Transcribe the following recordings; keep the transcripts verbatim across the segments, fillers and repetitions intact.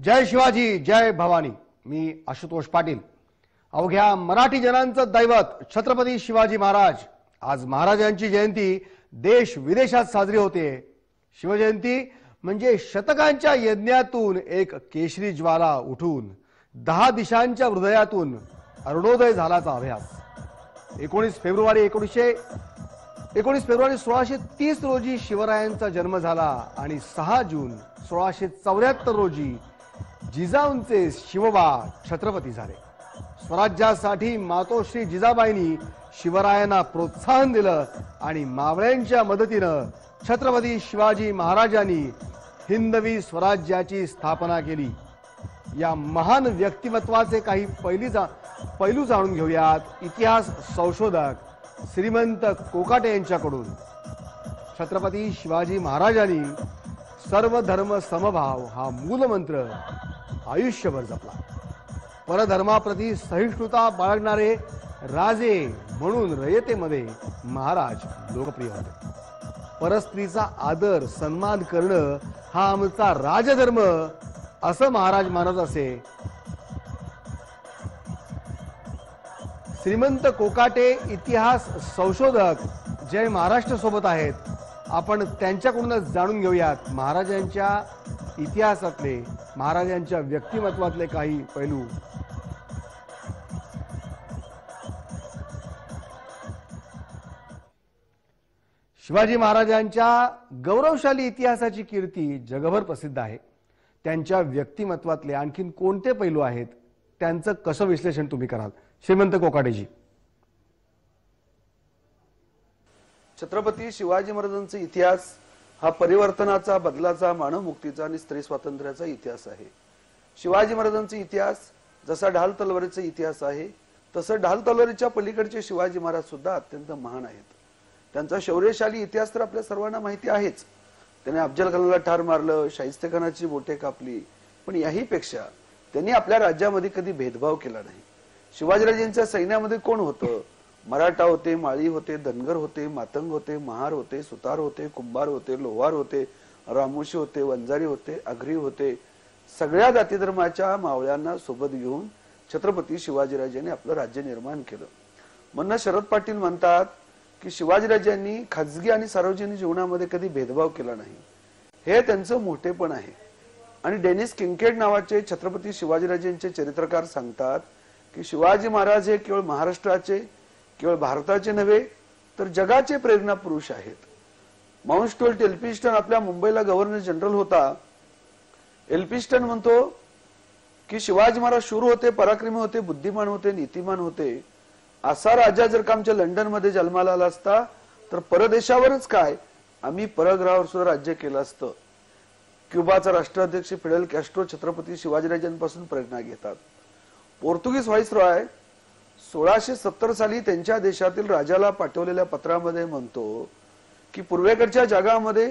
जय शिवाजी जय भवानी। मी आशुतोष पाटील। अवघ्या मराठी जनांचं दैवत छत्रपती शिवाजी महाराज, आज महाराजांची जयंती देश विदेशात साजरी होते। शिवजयंती म्हणजे शतकांच्या यज्ञातून एक केशरी ज्वाला उठून दहा दिशांच्या हृदयातून अरुणोदय झाल्याचा अभ्यास। एकोणीस फेब्रुवारी एकोणीसशे एकोणीस फेब्रुवारी सोळाशे तीस रोजी शिवरायांचा जन्म झाला आणि सहा जून सोळाशे चौऱ्याहत्तर रोजी जिजाऊंचे शिवबा छत्रपती झाले। स्वराज्यासाठी मातोश्री जिजाबाईंनी शिवरायांना प्रोत्साहन दिलं आणि मावळ्यांच्या मदतीनं छत्रपती शिवाजी महाराजांनी हिंदवी स्वराज्याची स्थापना केली। या महान व्यक्तिमत्वाचे काही पैली जा पैलू जाणून घेऊयात इतिहास संशोधक श्रीमंत कोकाटे यांच्याकडून। छत्रपती शिवाजी महाराजांनी सर्व धर्म समभाव हा मूलमंत्र आयुष्यभर जपला। परधर्माप्रती सहिष्णुता बाळगणारे राजे म्हणून रयतेमध्ये महाराज लोकप्रिय होते। परस्त्रीचा आदर सन्मान करणं हा आमचा राजधर्म असं महाराज मानत असे। श्रीमंत कोकाटे इतिहास संशोधक जय महाराष्ट्र सोबत आहेत। आपण त्यांच्याकडूनच जाणून घेऊयात महाराजांच्या इतिहासातले महाराजांच्या व्यक्तिमत्वातले काही पैलू। शिवाजी महाराजांच्या गौरवशाली इतिहासाची कीर्ती जगभर प्रसिद्ध आहे। त्यांच्या व्यक्तिमत्वातले आणखीन कोणते पैलू आहेत, त्यांचं कसं विश्लेषण तुम्ही कराल श्रीमंत कोकाटेजी? छत्रपती शिवाजी महाराजांचा इतिहास हा परिवर्तनाचा, बदलाचा, मानवमुक्तीचा आणि स्त्री स्वातंत्र्याचा इतिहास आहे। शिवाजी महाराजांचा इतिहास जसा ढाल तलवारीचा इतिहास आहे, तसं ढाल तलवारीच्या पलीकडचे शिवाजी महाराज सुद्धा अत्यंत महान आहेत। त्यांचा शौर्यशाली इतिहास तर आपल्या सर्वांना माहिती आहेच। त्याने अफजल खानाला ठार मारलं, शाहिस्तेखानाची बोटे कापली, पण याही पेक्षा त्यांनी आपल्या राज्यामध्ये कधी भेदभाव केला नाही। शिवाजीराजांच्या सैन्यामध्ये कोण होतं? मराठा होते, माळी होते, धनगर होते, मातंग होते, महार होते, सुतार होते, कुंभार होते, लोहार होते, रामोशी होते, वंजारी होते, आगरी होते। सगळ्या जाती धर्माच्या मावळ्यांना सोबत घेऊन छत्रपती शिवाजीराजांनी आपलं राज्य निर्माण केलं। म्हणून शरद पाटील म्हणतात की शिवाजीराजांनी खाजगी आणि सार्वजनिक जीवनामध्ये कधी भेदभाव केला नाही, हे त्यांचं मोठेपण आहे। आणि डेनिस किंकेड नावाचे छत्रपती शिवाजीराजांचे चरित्रकार सांगतात की शिवाजी महाराज हे केवळ महाराष्ट्राचे, केवळ भारताचे नव्हे तर जगाचे प्रेरणा पुरुष आहेत। माउंट स्टुअर्ट एल्फिन्स्टन आपल्या मुंबईला गव्हर्नर जनरल होता। एल्फिन्स्टन म्हणतो की शिवाजी महाराज शूर होते, पराक्रमी होते, बुद्धिमान होते, नीतिमान होते। असा राजा जर का आमच्या लंडन मध्ये जन्माला आला असता तर परदेशावरच काय, आम्ही परग्रहावर सुद्धा राज्य केलं असतं। क्युबाचा राष्ट्राध्यक्ष फिडेल कॅस्ट्रो छत्रपती शिवाजीराजांपासून प्रेरणा घेतात। पोर्तुगीज व्हाईसरॉय सोळाशे सत्तर साली त्यांच्या देशातील राजाला पाठवलेल्या पत्रामध्ये म्हणतो की पूर्वेकडच्या जगामध्ये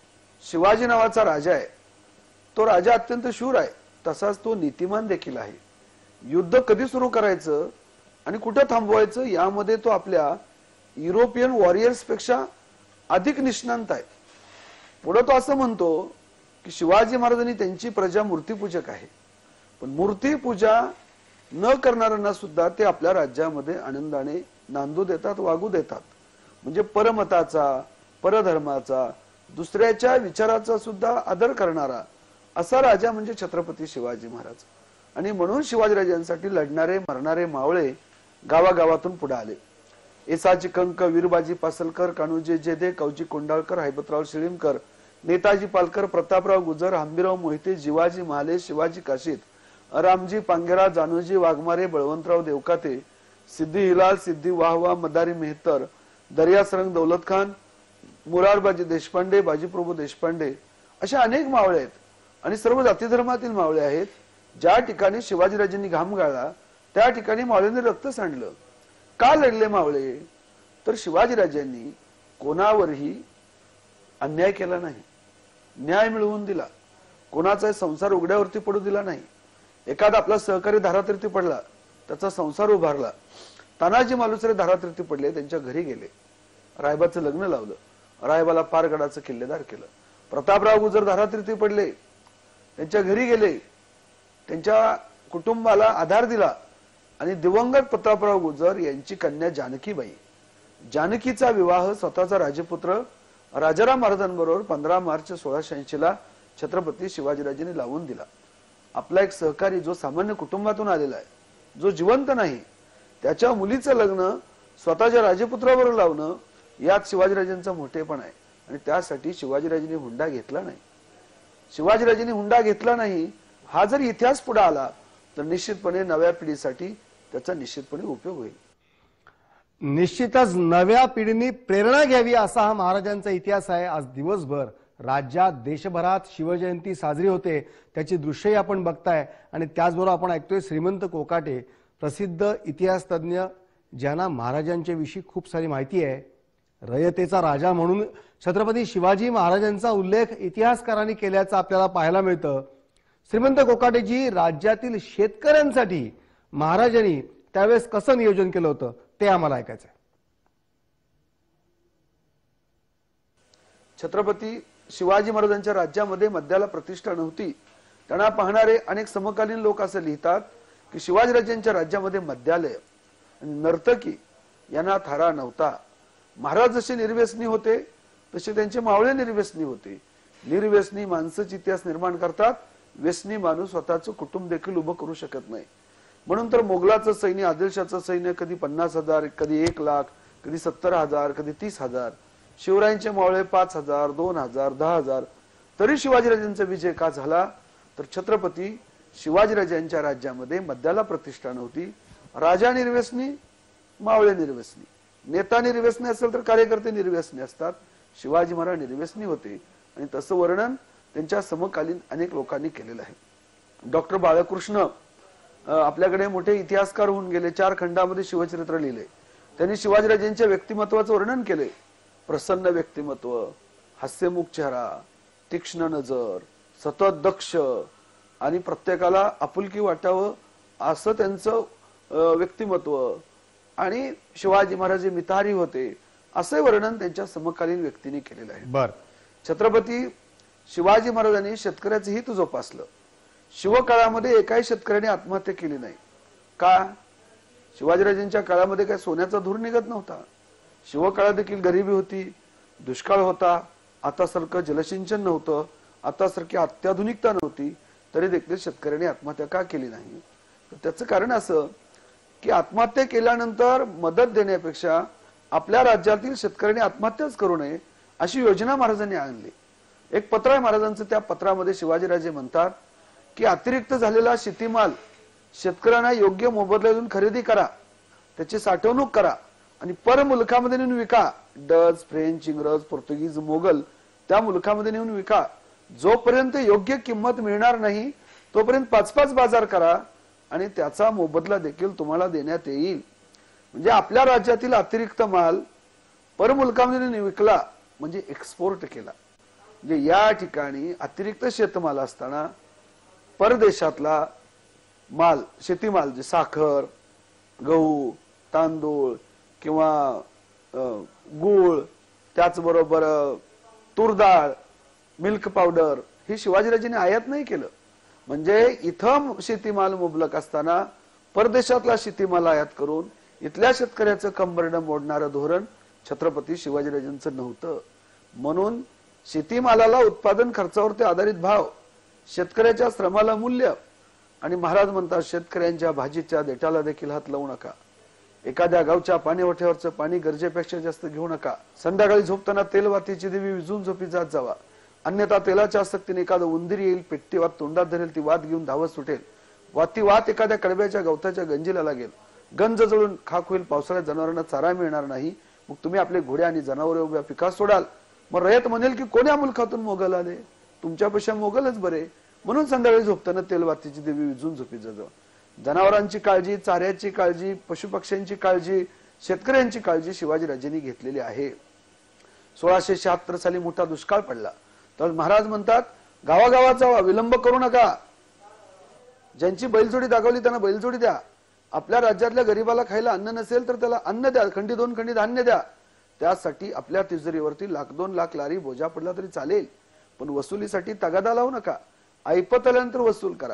शिवाजी नावाचा राजा आहे, तो राजा अत्यंत शूर आहे, तसाच तो नीतिमान देखील आहे। युद्ध कधी सुरू करायचं आणि कुठं थांबवायचं यामध्ये तो आपल्या युरोपियन वॉरियर्स पेक्षा अधिक निष्णांत आहे। पुढे तो असं म्हणतो की शिवाजी महाराजांनी त्यांची प्रजा मूर्तीपूजक आहे, पण मूर्तीपूजा न करणाऱ्यांना सुद्धा ते आपल्या राज्यामध्ये आनंदाने नांदू देतात, वागू देतात। म्हणजे परमताचा, परधर्माचा, दुसऱ्याच्या विचाराचा सुद्धा आदर करणारा असा राजा म्हणजे छत्रपती शिवाजी महाराज। आणि म्हणून शिवाजीराजांसाठी लढणारे मरणारे मावळे गावागावातून पुढे आले। एसाची कंक, वीरबाजी पासलकर, कान्होजी जेधे, कवजी कोंडाळकर, हैबतराव शिळीमकर, नेताजी पालकर, प्रतापराव गुजर, हंबीराव मोहिते, जिवाजी महाले, शिवाजी काशीद, रामजी पांगेरा, जानोजी वाघमारे, बळवंतराव देवकाते, सिद्धी हिलाल, सिद्धी वाहवा, मदारी मेहतर, दर्यासरंग दौलत खान, मुरारबाजी देशपांडे, बाजीप्रभू देशपांडे अशा अनेक मावळे आहेत आणि सर्व जाती धर्मातील मावळे आहेत। ज्या ठिकाणी शिवाजीराजांनी घाम गाळला त्या ठिकाणी मावळ्यांनी रक्त सांडलं। का लढले मावळे? तर शिवाजीराजांनी कोणावरही अन्याय केला नाही, न्याय मिळवून दिला, कोणाचा संसार उघड्यावरती पडू दिला नाही। एखादा आपला सहकारी धारातीर्थी पडला, त्याचा संसार उभारला। तानाजी मालुसरे धारातीर्थी पडले, त्यांच्या घरी गेले, रायबाचं लग्न लावलं, रायबाला पारगडाचं किल्लेदार केलं। प्रतापराव गुजर धारातीर्थी पडले, त्यांच्या घरी गेले, त्यांच्या कुटुंबाला आधार दिला आणि दिवंगत प्रतापराव गुर्जर यांची कन्या जानकीबाई, जानकीचा विवाह स्वतःचा राजपुत्र राजाराम महाराजांबरोबर पंधरा मार्च सोळाशे ऐंशी ला छत्रपती शिवाजीराजांनी लावून दिला. आपला एक सहकारी जो सामान्य कुटुंबातून आलेला आहे, जो जिवंत नाही, त्याच्या मुलीचं लग्न स्वतःच्या राजपुत्राबरोबर लावणं यात शिवाजीराजांचा मोठेपण आहे. आणि त्यासाठी शिवाजीराजांनी हुंडा घेतला नाही. शिवाजीराजांनी हुंडा घेतला नाही हा जर इतिहास पुढे आला तर निश्चितपणे नव्या पिढीसाठी त्याचा निश्चितपणे उपयोग होईल. निश्चितच नव्या पिढीने प्रेरणा घ्यावी असा हा महाराजांचा इतिहास आहे. आज दिवसभर राज्यात देशभरात शिवजयंती साजरी होते, त्याची दृश्यही आपण बघताय. आणि त्याचबरोबर आपण ऐकतोय श्रीमंत कोकाटे, प्रसिद्ध इतिहास तज्ञ, ज्यांना महाराजांच्या विषयी खूप सारी माहिती आहे. रयतेचा राजा म्हणून छत्रपती शिवाजी महाराजांचा उल्लेख इतिहासकारांनी केल्याचं आपल्याला पाहायला मिळतं. श्रीमंत कोकाटेजी, राज्यातील शेतकऱ्यांसाठी महाराजांनी त्यावेळेस कसं नियोजन केलं होतं ते आम्हाला ऐकायचं आहे. छत्रपती शिवाजी महाराजांच्या राज्यामध्ये मद्याला प्रतिष्ठा नव्हती. त्यांना पाहणारे अनेक समकालीन लोक असं लिहितात की शिवाजीराजांच्या राज्यामध्ये मद्यालय, नर्तकी यांना थारा नव्हता. महाराज जसे निर्व्यसनी होते तसे त्यांचे मावळे निर्व्यसनी होते. निर्व्यसनी माणसाचा इतिहास निर्माण करतात, व्यसनी माणूस स्वतःचं कुटुंब देखील उभं करू शकत नाही. म्हणून तर मोगलाचं सैन्य, आदिलशाचं सैन्य कधी पन्नास हजार, कधी एक लाख, कधी सत्तर हजार, कधी तीस हजार, शिवरायांचे मावळे पाच हजार, दोन हजार, दहा हजार, तरी शिवाजीराजांचा विजय का झाला तर छत्रपती शिवाजीराजांच्या राज्यामध्ये मद्याला प्रतिष्ठा नव्हती. राजा निर्व्यसनी, मावळे निर्व्यसनी, नेता निर्व्यसनी असेल तर कार्यकर्ते निर्व्यसनी असतात. शिवाजी महाराज निर्व्यसनी होते आणि तसं वर्णन त्यांच्या समकालीन अनेक लोकांनी केलेलं आहे. डॉक्टर बाळकृष्ण आपल्याकडे मोठे इतिहासकार होऊन गेले, चार खंडामध्ये शिवचरित्र लिहिले. त्यांनी शिवाजीराजांच्या व्यक्तिमत्वाचं वर्णन केले. प्रसन्न व्यक्तिमत्व, हास्यमुख चेहरा, तीक्ष्ण नजर, सतत दक्ष आणि प्रत्येकाला आपुलकी वाटावं असं त्यांचं व्यक्तिमत्व, आणि शिवाजी महाराज मितारी होते असे वर्णन त्यांच्या समकालीन व्यक्तींनी केलेलं आहे. बर छत्रपती शिवाजी महाराजांनी शेतकऱ्याचं हित जोपासलं. शिवकाळामध्ये एकाही शेतकऱ्याने आत्महत्या केली नाही. का? शिवाजीराजांच्या काळामध्ये काय सोन्याचा धूर निघत नव्हता. शिवकाळात देखील गरिबी होती, दुष्काळ होता, आतासारखं जलसिंचन नव्हतं, आतासारखी अत्याधुनिकता नव्हती, तरी देखील शेतकऱ्यांनी आत्महत्या का केली नाही? तर त्याचं कारण असं की आत्महत्या केल्यानंतर मदत देण्यापेक्षा आपल्या राज्यातील शेतकऱ्यांनी आत्महत्याच करू नये अशी योजना महाराजांनी आणली. एक पत्र आहे महाराजांचं, त्या पत्रामध्ये शिवाजीराजे म्हणतात की अतिरिक्त झालेला शेतीमाल शेतकऱ्यांना योग्य मोबदला देऊन खरेदी करा, त्याची साठवणूक करा आणि पर मुलखामध्ये नेऊन विका. डच, फ्रेंच, इंग्रज, पोर्तुगीज, मोगल त्या मुलखामध्ये नेऊन विका. जोपर्यंत योग्य किंमत मिळणार नाही तोपर्यंत पाच पाच बाजार करा आणि त्याचा मोबदला देखील तुम्हाला देण्यात येईल. म्हणजे आपल्या राज्यातील अतिरिक्त माल पर मुलखामध्ये विकला म्हणजे एक्सपोर्ट केला. म्हणजे या ठिकाणी अतिरिक्त शेतमाल असताना परदेशातला माल, शेतीमाल, जे साखर, गहू, तांदूळ किंवा गूळ, त्याचबरोबर तूरडाळ, मिल्क पावडर, हे शिवाजीराजांनी आयात नाही केलं. म्हणजे इथं शेतीमाल मुबलक असताना परदेशातला शेतीमाल आयात करून इथल्या शेतकऱ्याचं कंबरडं मोडणारं धोरण छत्रपती शिवाजीराजांचं नव्हतं. म्हणून शेतीमालाला उत्पादन खर्चावरती आधारित भाव, शेतकऱ्याच्या श्रमाला मूल्य, आणि महाराज म्हणतात शेतकऱ्यांच्या भाजीच्या देठाला देखील हात लावू नका. एखाद्या गावच्या पाणीवठ्यावरचं पाणी गरजेपेक्षा जास्त घेऊ नका. संध्याकाळी झोपताना तेलवातीची देवी विजून झोपी जात जावा, अन्यथा तेलाच्या आसक्तीने एखादं उंदीर येईल, पेट्टी वात तोंडात धरेल, ती वात घेऊन धावत सुटेल. वाती वात एखाद्या कडब्याच्या गवताच्या गंजीला लागेल, गंज जळून खाक होईल. पावसाळ्यात जनावरांना चारा मिळणार नाही. मग तुम्ही आपले घोडे आणि जनावरे उभ्या पिकास सोडाल. मग रयत म्हणेल की कोण्या मुलखातून मोगल आले, तुमच्यापेक्षा मोगलच बरे. म्हणून संध्याकाळी झोपताना तेलवातीची देवी विजून झोपी जातो. जनावरांची काळजी, चाऱ्याची काळजी, पशुपक्ष्यांची काळजी, शेतकऱ्यांची काळजी शिवाजीराजांनी घेतलेली आहे. सोळाशे शहात्तर साली मोठा दुष्काळ पडला तर महाराज म्हणतात गावागावाचा विलंब करू नका. ज्यांची बैलजोडी दाखवली त्यांना बैलजोडी द्या. आपल्या राज्यातल्या गरीबाला खायला अन्न नसेल तर त्याला अन्न द्या, खंडी दोन खंडी धान्य द्या. त्यासाठी आपल्या तिजोरीवरती लाख दोन लाख लारी बोजा पडला तरी चालेल, पण वसुलीसाठी तगादा लावू नका. ऐपत आल्यानंतर वसूल करा.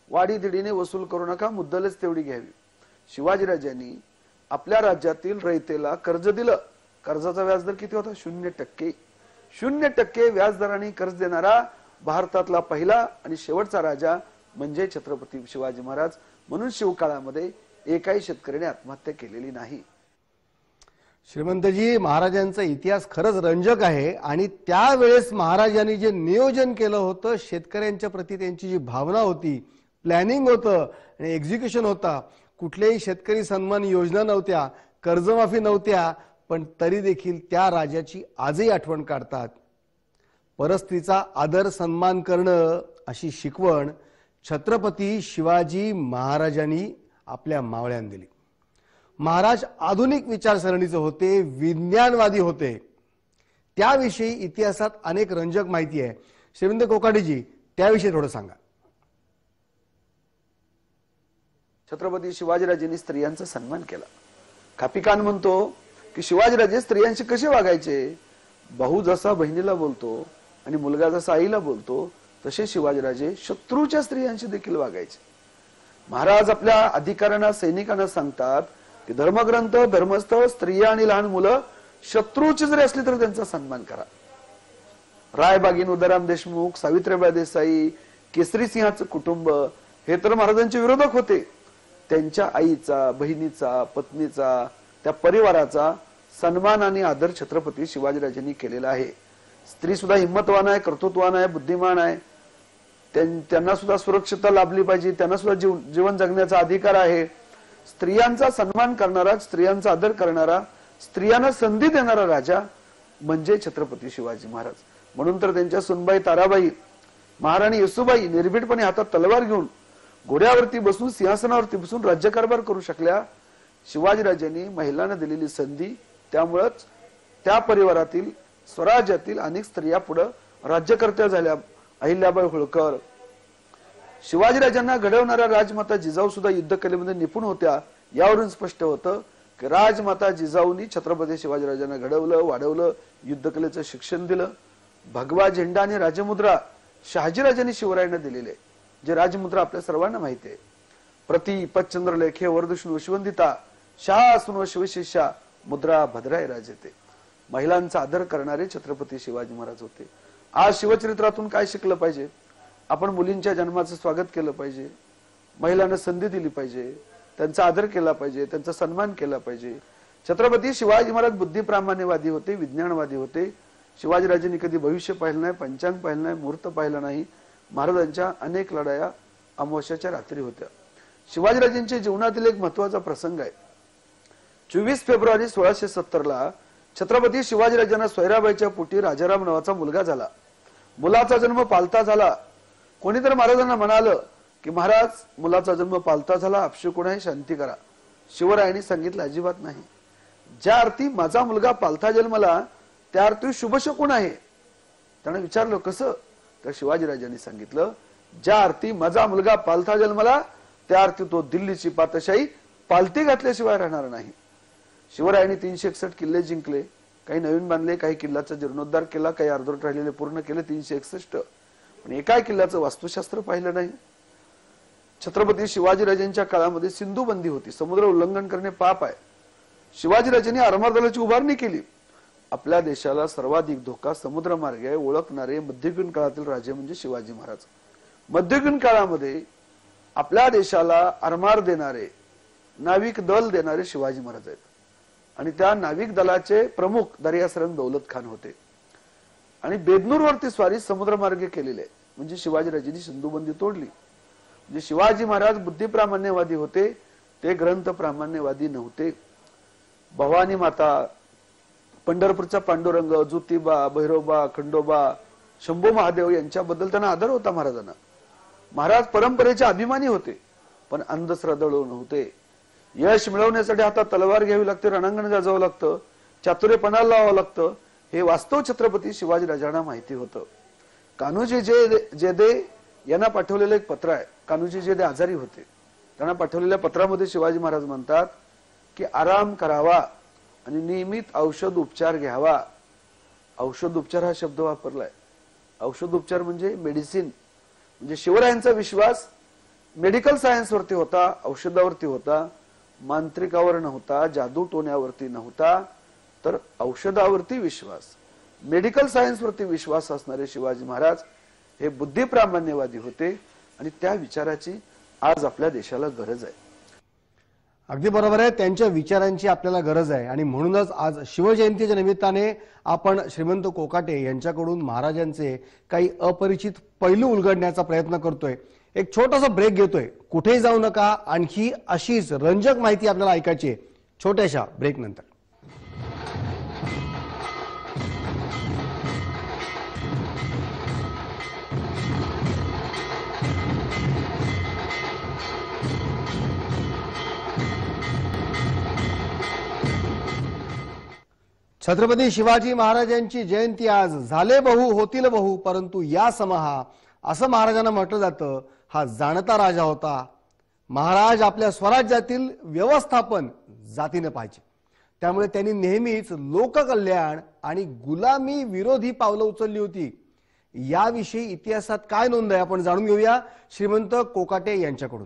वाढीदिडीने वसूल करू नका, मुद्दलच तेवढी घ्यावी. शिवाजीराजांनी आपल्या राज्यातील रयतेला कर्ज दिलं. कर्जाचा व्याजदर किती होता? शून्य टक्के. शून्य टक्के व्याजदराने कर्ज देणारा भारतातला पहिला आणि शेवटचा राजा म्हणजे छत्रपती शिवाजी महाराज. म्हणून शिवकाळामध्ये एकाही शेतकऱ्याने आत्महत्या केलेली नाही. श्रीमंतजी, महाराजांचा इतिहास खरंच रंजक आहे आणि त्यावेळेस महाराजांनी जे नियोजन केलं होतं, शेतकऱ्यांच्या प्रती त्यांची जी भावना होती, प्लॅनिंग होतं आणि एक्झिक्युशन होता. कुठल्याही शेतकरी सन्मान योजना नव्हत्या, कर्जमाफी नव्हत्या, पण तरी देखील त्या राजाची आजही आठवण काढतात. परस्त्रीचा आदर सन्मान करणं अशी शिकवण छत्रपती शिवाजी महाराजांनी आपल्या मावळ्यांना दिली. महाराज आधुनिक विचारसरणीचे होते, विज्ञानवादी होते. त्याविषयी इतिहासात अनेक रंजक माहिती आहे. श्रीमंत कोकाटेजी, त्याविषयी थोडं सांगा. छत्रपती शिवाजीराजेंनी स्त्रियांचा सन्मान केला. खापिकान म्हणतो की शिवाजीराजे स्त्रियांशी कसे वागायचे? भाऊ जसा बहिणीला बोलतो आणि मुलगा जसा आईला बोलतो, तसे शिवाजीराजे शत्रूच्या स्त्रियांशी देखील वागायचे. महाराज आपल्या अधिकाऱ्यांना, सैनिकांना सांगतात की धर्मग्रंथ, धर्मस्थळ, स्त्रिया आणि लहान मुलं शत्रूची जरी असली तरी त्यांचा सन्मान करा. रायबागीन उदाराम देशमुख, सावित्रीबाई देसाई, केसरी सिंहाचं कुटुंब हे तर महाराजांचे विरोधक होते. त्यांच्या आईचा, बहिणीचा, पत्नीचा, त्या परिवाराचा सन्मान आणि आदर छत्रपती शिवाजीराजांनी केलेला आहे. स्त्री सुद्धा हिंमतवान आहे, कर्तृत्ववान आहे, बुद्धिमान आहे. त्यांना सुद्धा सुरक्षितता लाभली पाहिजे, त्यांना सुद्धा जीवन जगण्याचा अधिकार आहे. स्त्रियांचा सन्मान करणारा, स्त्रियांचा आदर करणारा, स्त्रियांना संधी देणारा राजा म्हणजे छत्रपती शिवाजी महाराज. म्हणून तर त्यांच्या सुनबाई ताराबाई, महाराणी येसूबाई निर्भीडपणे हातात तलवार घेऊन घोड्यावरती बसून, सिंहासनावरती बसून राज्यकारभार करू शकल्या. शिवाजीराजांनी महिलांना दिलेली संधी, त्यामुळेच त्या परिवारातील, स्वराज्यातील अनेक स्त्रिया पुढे राज्यकर्त्या झाल्या. अहिल्याबाई होळकर, शिवाजीराजांना घडवणाऱ्या राजमाता जिजाऊ सुद्धा युद्धकलेमध्ये निपुण होत्या. यावरून स्पष्ट होतं की राजमाता जिजाऊनी छत्रपती शिवाजीराजांना घडवलं, वाढवलं, युद्धकलेचं शिक्षण दिलं. भगवा झेंडा आणि राजमुद्रा शहाजीराजांनी शिवरायांना दिलेले, जे राजमुद्रा आपल्या सर्वांना माहिती आहे. प्रति पच्चंद्रलेखे वरदुष्णू शिवंदिता शासन व शिवशिष्या मुद्रा भद्राय राजेते. महिलांचा आदर करणारे छत्रपती शिवाजी महाराज होते. आज शिवचरित्रातून काय शिकलं पाहिजे? आपण मुलींच्या जन्माचं स्वागत केलं पाहिजे, महिलांना संधी दिली पाहिजे, त्यांचा आदर केला पाहिजे, त्यांचा सन्मान केला पाहिजे. छत्रपती शिवाजी महाराज बुद्धिप्रामाण्यवादी होते, विज्ञानवादी होते. शिवाजीराजांनी कधी भविष्य पाहिलं नाही, पंचांग पाहिलं नाही, मुहूर्त पाहिलं नाही. महाराजांच्या अनेक लढाया अमावस्याच्या रात्री होत्या. शिवाजीराजांच्या जीवनातील एक महत्वाचा प्रसंग आहे. चोवीस फेब्रुवारी सोळाशे सत्तर ला छत्रपती शिवाजीराजांना सोयराबाईच्या पोटी राजाराम नावाचा मुलगा झाला. मुलाचा जन्म पालता झाला. कोणीतरी महाराजांना म्हणालं की महाराज, मुलाचा जन्म पालता झाला, अपशकुन आहे, शांती करा. शिवरायांनी सांगितलं अजिबात नाही. ज्या अर्थी माझा मुलगा पालथा जन्मला त्या अर्थी शुभशकुन आहे. त्याने विचारलं कसं? तर शिवाजीराजांनी सांगितलं, ज्या अर्थी माझा मुलगा पालथा जन्मला त्या अर्थी तो दिल्लीची पातशाही पालथी घातल्याशिवाय राहणार नाही. शिवरायांनी तीनशे एकसष्ट किल्ले जिंकले, काही नवीन बांधले, काही किल्ल्याचा जीर्णोद्धार केला, काही अर्धवट राहिलेले पूर्ण केले. तीनशे एकसष्ट पण एका किल्ल्याचं वास्तुशास्त्र पाहिलं नाही. छत्रपती शिवाजीराजांच्या काळामध्ये सिंधू बंदी होती, समुद्र उल्लंघन करणे पाप आहे. शिवाजीराजांनी आरमार दलाची उभारणी केली. आपल्या देशाला सर्वाधिक धोका समुद्रमार्गे ओळखणारे मध्ययुगीन काळातील राजे म्हणजे शिवाजी महाराज. मध्ययुगीन काळामध्ये आपल्या देशाला आरमार देणारे, नाविक दल देणारे शिवाजी महाराज आहेत. आणि त्या नाविक दलाचे प्रमुख दर्यासरंग दौलत खान होते. आणि बेदनूरवरती स्वारी समुद्रमार्गे केलेले म्हणजे शिवाजीराजांनी सिंधुबंदी तोडली. म्हणजे शिवाजी महाराज बुद्धिप्रामाण्यवादी होते, ते ग्रंथ प्रामाण्यवादी नव्हते. भवानी माता, पंढरपूरचा पांडुरंग, ज्योतिबा, भैरोबा, खंडोबा, शंभू महादेव यांच्याबद्दल त्यांना आदर होता महाराजांना. महाराज परंपरेचे अभिमानी होते, पण अंधश्रद्धाळू नव्हते. यश मिळवण्यासाठी हातात तलवार घ्यावी लागते, रणांगण गाजवावं लागतं, चातुर्यपणाला लावावं लागतं, हे वास्तव छत्रपती शिवाजीराजांना माहिती होतं. कान्होजी जे जेदे यांना पाठवलेलं एक पत्र आहे. कान्होजी जेदे आजारी होते, त्यांना पाठवलेल्या पत्रामध्ये शिवाजी महाराज म्हणतात की आराम करावा आणि नियमित औषध उपचार घ्यावा. औषध उपचार हा शब्द वापरलाय. औषध उपचार म्हणजे मेडिसिन. म्हणजे शिवरायांचा विश्वास मेडिकल सायन्स वरती होता, औषधावरती होता, मांत्रिकावर नव्हता, जादू टोण्यावरती नव्हता, तर औषधावरती विश्वास, मेडिकल सायन्स वरती विश्वास असणारे शिवाजी महाराज हे बुद्धिप्रामाण्यवादी होते आणि त्या विचाराची आज आपल्या देशाला गरज आहे. अगदी बरोबर आहे, त्यांच्या विचारांची आपल्याला गरज आहे आणि म्हणूनच आज शिवजयंतीच्या निमित्ताने आपण श्रीमंत कोकाटे यांच्याकडून महाराजांचे काही अपरिचित पैलू उलगडण्याचा प्रयत्न करतोय. एक छोटासा ब्रेक घेतोय, कुठेही जाऊ नका, आणखी अशीच रंजक माहिती आपल्याला ऐकायची आहे छोट्याशा ब्रेक नंतर. छत्रपती शिवाजी महाराजांची जयंती आज. झाले बहु होतील बहु, परंतु या समहा असं महाराजांना म्हटलं जातं हा जाणता राजा होता. महाराज आपल्या स्वराज्यातील व्यवस्थापन जातीने पाहिजे, त्यामुळे त्यांनी नेहमीच लोककल्याण आणि गुलामी विरोधी पावलं उचलली होती. याविषयी इतिहासात काय नोंद आहे आपण जाणून घेऊया श्रीमंत कोकाटे यांच्याकडून.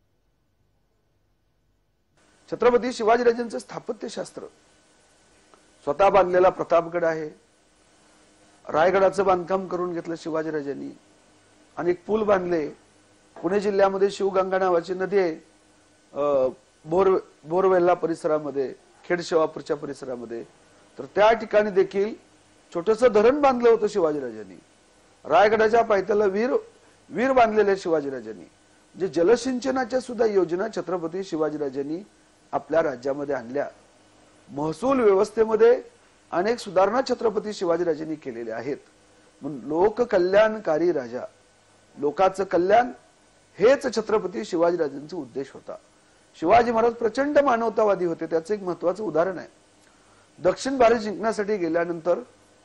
छत्रपती शिवाजीराजांचं स्थापत्यशास्त्र, स्वतः बांधलेला प्रतापगड आहे, रायगडाचं बांधकाम करून घेतलं शिवाजीराजांनी, अनेक पूल बांधले. पुणे जिल्ह्यामध्ये शिवगंगा नावाची नदी आहे, बोर बोरवेल्ला परिसरामध्ये, खेड शिवापूरच्या परिसरामध्ये, तर त्या ठिकाणी देखील छोटस धरण बांधलं होतं शिवाजीराजांनी. रायगडाच्या पायथ्याला वीर वीर बांधलेले शिवाजीराजांनी. जे जलसिंचनाच्या सुद्धा योजना छत्रपती शिवाजीराजांनी आपल्या राज्यामध्ये आणल्या. महसूल व्यवस्थेमध्ये अनेक सुधारणा छत्रपती शिवाजीराजांनी केलेल्या आहेत. म्हणून लोककल्याणकारी राजा, लोकांचं कल्याण हेच छत्रपती शिवाजीराजांचा उद्देश होता. शिवाजी महाराज प्रचंड मानवतावादी होते. त्याचं एक महत्वाचं उदाहरण आहे, दक्षिण भारत जिंकण्यासाठी गेल्यानंतर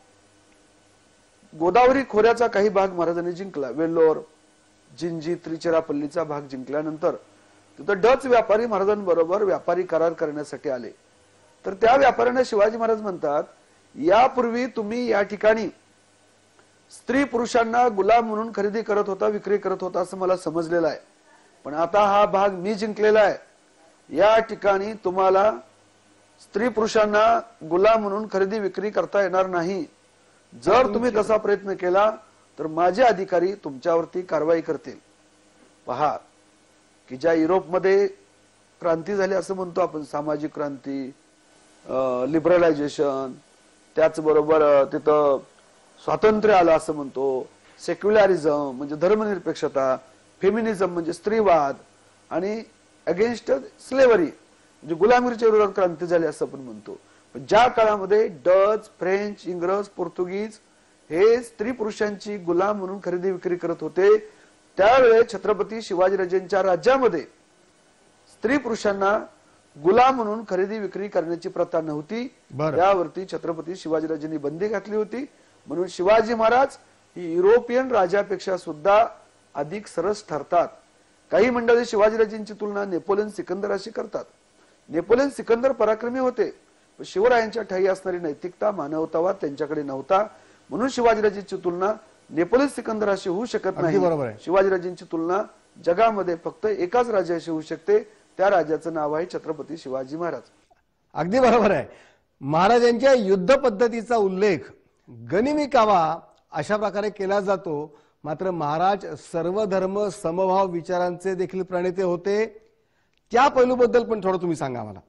गोदावरी खोऱ्याचा काही भाग महाराजांनी जिंकला. वेल्लोर, जिंजी, त्रिचिरापल्लीचा भाग जिंकल्यानंतर तिथं डच व्यापारी महाराजांबरोबर व्यापारी करार करण्यासाठी आले. तर त्या व्यापाऱ्यांना शिवाजी महाराज म्हणतात, यापूर्वी तुम्ही या ठिकाणी स्त्री पुरुषांना गुलाम म्हणून खरेदी करत होता, विक्री करत होता असं मला समजलेलं आहे, पण आता हा भाग मी जिंकलेला आहे. या ठिकाणी तुम्हाला स्त्री पुरुषांना गुलाम म्हणून खरेदी विक्री करता येणार नाही. जर तुम्ही तसा प्रयत्न केला तर माझे अधिकारी तुमच्यावरती कारवाई करतील. पहा की ज्या युरोपमध्ये क्रांती झाली असं म्हणतो आपण, सामाजिक क्रांती, लिबरलायझेशन, त्याचबरोबर तिथं स्वातंत्र्य आलं असं म्हणतो, सेक्युलरिझम म्हणजे धर्मनिरपेक्षता, फेमिनिझम म्हणजे स्त्रीवाद, आणि अगेन्स्ट स्लेव्हरी म्हणजे गुलामीच्या विरोधात क्रांती झाली असं आपण म्हणतो. ज्या काळामध्ये डच, फ्रेंच, इंग्रज, पोर्तुगीज हे स्त्री पुरुषांची गुलाम म्हणून खरेदी विक्री करत होते, त्यावेळी छत्रपती शिवाजीराजांच्या राज्यामध्ये स्त्री पुरुषांना गुलाम म्हणून खरेदी विक्री करण्याची प्रथा नव्हती. त्यावरती छत्रपती शिवाजीराजांनी बंदी घातली होती. म्हणून शिवाजी महाराज ही युरोपियन राजापेक्षा सुद्धा अधिक सरस ठरतात. काही मंडळी शिवाजीराजांची तुलना नेपोलियन सिकंदराशी करतात. नेपोलियन सिकंदर पराक्रमी होते, शिवरायांच्या ठाई असणारी नैतिकता, मानवतावाद त्यांच्याकडे नव्हता. म्हणून शिवाजीराजांची तुलना नेपोलियन सिकंदराशी होऊ शकत नाही. शिवाजीराजांची तुलना जगामध्ये फक्त एकाच राजाशी होऊ शकते, त्या राजाचं नाव आहे छत्रपती शिवाजी महाराज. अगदी बरोबर आहे. महाराजांच्या युद्ध पद्धतीचा उल्लेख गनिमी कावा अशा प्रकारे केला जातो. मात्र महाराज सर्व धर्म समभाव विचारांचे देखील प्रणेते होते. त्या पैलूबद्दल पण थोडं तुम्ही सांगा मला.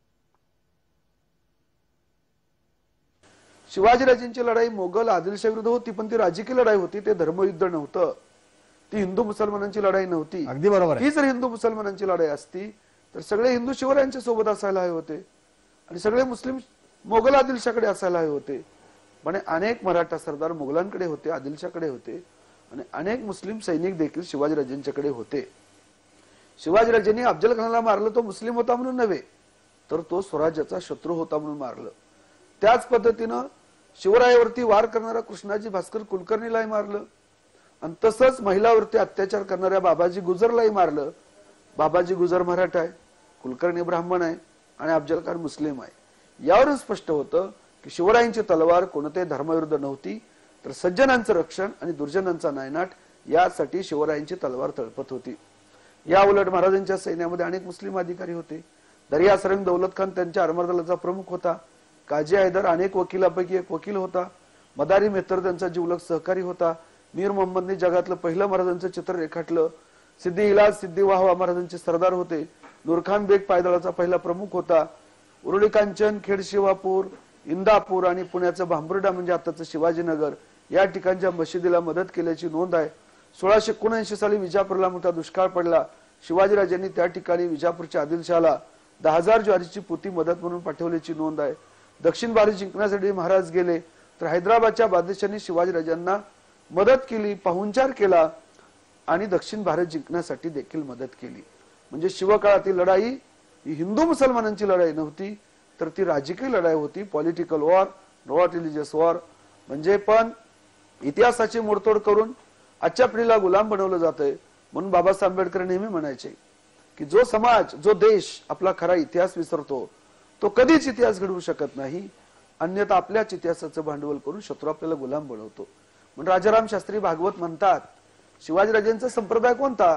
शिवाजीराजांची लढाई मोगल आदिलशाह विरुद्ध होती, पण ती राजकीय लढाई होती, ते धर्मयुद्ध नव्हतं. ती हिंदू मुसलमानांची लढाई नव्हती. अगदी बरोबर आहे. ही जर हिंदू मुसलमानांची लढाई असती तर सगळे हिंदू शिवरायांच्या सोबत असायला हवे होते आणि सगळे मुस्लिम मोगल आदिलशाहकडे असायला हवे होते. पण अनेक मराठा सरदार मुघलांकडे होते, आदिलशाहकडे होते, आणि अनेक मुस्लिम सैनिक देखील शिवाजीराजांच्याकडे होते. शिवाजीराजांनी अफजल खानाला मारलं, तो मुस्लिम होता म्हणून नव्हे, तर तो स्वराज्याचा शत्रू होता म्हणून मारलं. त्याच पद्धतीनं शिवरायावरती वार करणारा कृष्णाजी भास्कर कुलकर्णीलाही मारलं, आणि तसंच महिलावरती अत्याचार करणाऱ्या बाबाजी गुजरलाही मारलं. बाबाजी गुजर मराठा आहे, कुलकर्णी ब्राह्मण आहे, आणि अफजल खान मुस्लिम आहे. यावरून स्पष्ट होतं की शिवरायांची तलवार कोणत्याही धर्माविरुद्ध नव्हती, तर सज्जनांचं रक्षण आणि दुर्जनांचा नायनाट यासाठी शिवरायांची तलवार तळपत होती. या उलट महाराजांच्या सैन्यामध्ये अनेक मुस्लिम अधिकारी होते. दर्या सरंग दौलत खान त्यांच्या आरमार दलाचा प्रमुख होता. काजी हैदर अनेक वकिलांपैकी एक वकील होता. मदारी मेहतर त्यांचा जिवलग सहकारी होता. मीर मोहम्मदने जगातलं पहिलं महाराजांचं चित्र रेखाटलं. सिद्दी इलाज सिद्दी वाहवा महाराजांचे सरदार होते. नूरखान बेग पायदळाचा पहिला प्रमुख होता. उरुळी कांचन, खेड शिवापूर, इंदापूर आणि पुण्याचं भांबर्डा म्हणजे आताचं शिवाजीनगर या ठिकाणच्या मशिदीला मदत केल्याची नोंद आहे. सोळाशे एकोणऐंशी साली विजापूरला मोठा दुष्काळ पडला. शिवाजीराजांनी त्या ठिकाणी विजापूरच्या आदिलशहाला दहा हजार ज्वारीची पोती मदत म्हणून पाठवल्याची नोंद आहे. दक्षिण भारत जिंकण्यासाठी महाराज गेले तर हैदराबादच्या बादशाहांनी शिवाजीराजांना मदत केली, पाहुणचार केला आणि दक्षिण भारत जिंकण्यासाठी देखील मदत केली. म्हणजे शिवकाळातील लढाई ही हिंदू मुसलमानांची लढाई नव्हती, तर ती राजकीय लढाई होती. Political war, not religious war. म्हणजे पण इतिहासाची मोडतोड करून आजच्या पिढीला गुलाम बनवलं जातंय. म्हणून बाबासाहेब आंबेडकर नेहमी म्हणायचे की जो समाज, जो देश आपला खरा इतिहास विसरतो तो कधीच इतिहास घडवू शकत नाही. अन्यथा आपल्याच इतिहासाचं भांडवल करून शत्रू आपल्याला गुलाम बनवतो. म्हणून राजाराम शास्त्री भागवत म्हणतात शिवाजीराजांचा संप्रदाय कोणता,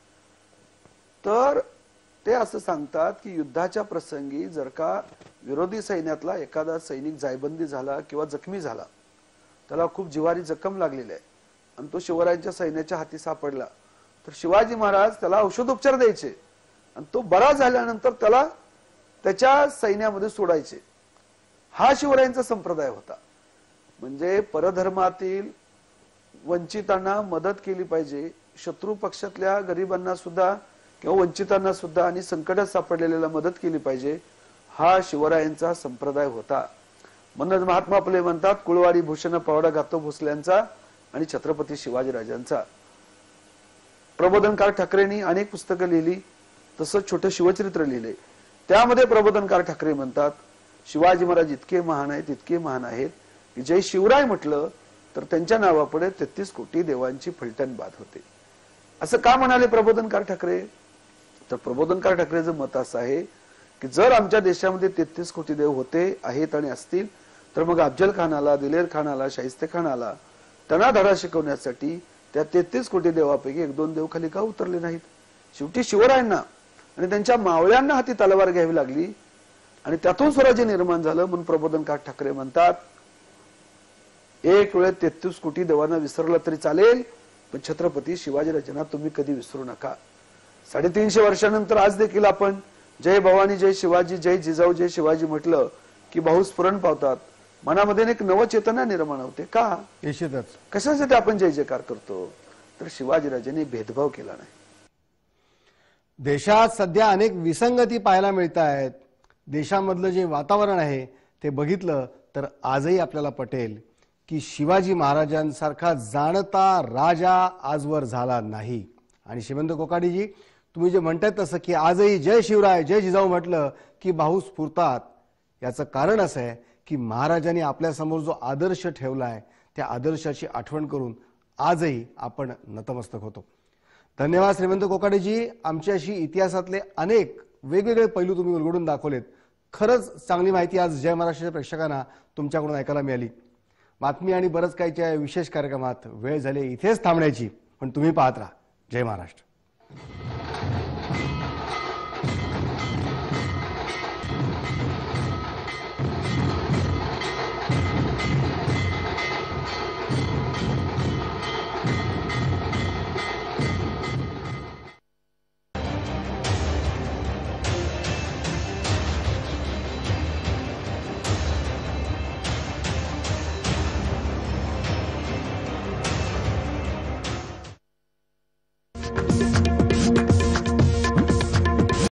तर ते असं सांगतात की युद्धाच्या प्रसंगी जर का विरोधी सैन्यातला एखादा सैनिक जायबंदी झाला किंवा जखमी झाला, त्याला खूप जिवारी जखम लागलेली आहे आणि तो शिवरायांच्या सैन्याच्या हाती सापडला, तर शिवाजी महाराज त्याला औषधोपचार द्यायचे आणि तो बरा झाल्यानंतर त्याला त्याच्या सैन्यामध्ये सोडायचे. हा शिवरायांचा संप्रदाय होता. म्हणजे परधर्मातील वंचितांना मदत केली पाहिजे, शत्रू पक्षातल्या गरिबांना सुद्धा किंवा वंचितांना सुद्धा आणि संकटात सापडलेल्याला मदत केली पाहिजे, हा शिवरायांचा संप्रदाय होता. म्हणून महात्मा फुले म्हणतात कुळवाडी भूषण पावडा घातो भोसल्यांचा आणि छत्रपती शिवाजीराजांचा. प्रबोधनकार ठाकरेंनी अनेक पुस्तकं लिहिली, तसंच छोटं शिवचरित्र लिहिले. त्यामध्ये प्रबोधनकार ठाकरे म्हणतात शिवाजी महाराज इतके महान आहेत, इतके महान आहेत की जय शिवराय म्हटलं तर त्यांच्या नावापुढे तेहतीस कोटी देवांची फलटण बाद होते. असं का म्हणाले प्रबोधनकार ठाकरे, तर प्रबोधनकार ठाकरेचं मत असं आहे की जर आमच्या देशामध्ये तेहतीस कोटी देव होते, आहेत आणि असतील, तर मग अफजल खानाला, दिलेर खानाला, शाहिस्ते खानाला त्यांना धडा शिकवण्यासाठी त्या तेहतीस कोटी देवापैकी एक दोन देव खाली का उतरले नाहीत. शेवटी शिवरायांना आणि त्यांच्या मावळ्यांना हाती तलवार घ्यावी लागली आणि त्यातून स्वराज्य निर्माण झालं. म्हणून प्रबोधनकार ठाकरे म्हणतात एक वेळ तेहतीस कोटी देवांना विसरलं तरी चालेल, पण छत्रपती शिवाजीराजांना तुम्ही कधी विसरू नका. साडेतीनशे वर्षानंतर आज देखील आपण जय भवानी, जय शिवाजी, जय जिजाऊ, जय शिवाजी म्हटलं की भाऊ स्फुरण पावतात, मनामध्ये एक नवचेतना निर्माण होते. का? निश्चितच. कशासाठी आपण जय जयकार करतो, तर शिवाजीराजांनी भेदभाव केला नाही. देशात सध्या अनेक विसंगती पाहायला मिळत आहेत. देशामधलं जे वातावरण आहे ते बघितलं तर आजही आपल्याला पटेल की शिवाजी महाराजांसारखा जाणता राजा आजवर झाला नाही. आणि श्रीमंत कोकाडीजी, तुम्ही जे म्हणताय तसं की आजही जय शिवराय, जय जिजाऊ म्हटलं की भाऊ स्फुरतात, याचं कारण असं आहे की महाराजांनी आपल्यासमोर जो आदर्श ठेवलाय त्या आदर्शाची आठवण करून आजही आपण नतमस्तक होतो. धन्यवाद श्रीमंत कोकाडीजी. आमच्याशी इतिहासातले अनेक वेगवेगळे पैलू तुम्ही उलगडून दाखवलेत. खरंच चांगली माहिती आज जय महाराष्ट्राच्या प्रेक्षकांना तुमच्याकडून ऐकायला मिळाली. बातमी आणि बरंच काहीच्या विशेष कार्यक्रमात वेळ झाली इथेच थांबण्याची, पण तुम्ही पाहत राहा जय महाराष्ट्र.